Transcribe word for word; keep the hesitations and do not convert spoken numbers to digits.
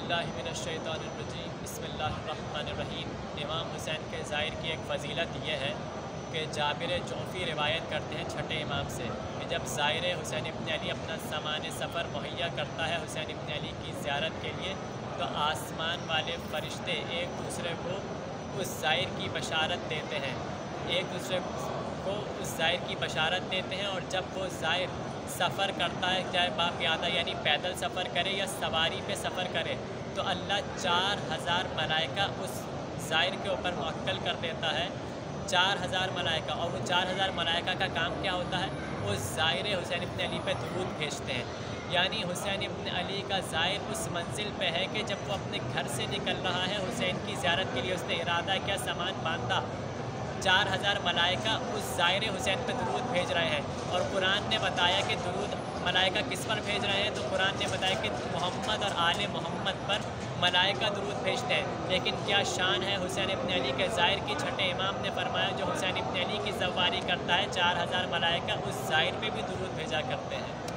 बिल्लाहि मिनश्शैतानिर्रजीम बिस्मिल्लाहिर्रहमानिर्रहीम। इमाम हुसैन के ज़ाहिर की एक फ़जीलत यह है कि जाबिर जौफ़ी रिवायत करते हैं छठे इमाम से कि जब ज़ाहिर हुसैन इब्न अली अपना सामान सफ़र मुहैया करता है हुसैन इब्न अली की ज़ियारत के लिए, तो आसमान वाले फ़रिश्ते एक दूसरे को उस ज़ाहिर की बशारत देते हैं एक दूसरे को उस ज़ाहिर की बशारत देते हैं और जब वो ज़ाहिर सफ़र करता है, चाहे बाक़यादा यानी पैदल सफ़र करे या सवारी पे सफ़र करे, तो अल्लाह चार हज़ार मलाइका उस ज़ाहिर के ऊपर मुवक्कल कर देता है। चार हज़ार मलाइका, और वो चार हज़ार मलाइका का काम क्या होता है? वो ज़ाहिर हुसैन इब्न अली पे दुरूद भेजते हैं। यानी हुसैन इब्न अली का ज़ाहिर उस मंजिल पे है कि जब वो अपने घर से निकल रहा है हुसैन की ज़ियारत के लिए, उसने इरादा किया, सामान बांधा, चार हज़ार मलाइका उस ज़ाहिर हुसैन पे दुरूद भेज रहे हैं। और कुरान ने बताया कि दुरूद मलाइका किस पर भेज रहे हैं, तो कुरान ने बताया कि मोहम्मद और आले मोहम्मद पर मलाइका दुरूद भेजते हैं। लेकिन क्या शान है हुसैन इब्न अली के ज़ाहिर की। छठे इमाम ने फरमाया जो हुसैन इब्न अली की सवारी करता है, चार हज़ार मलाइका उस ज़ाहिर पे भी दुरूद भेजा करते हैं।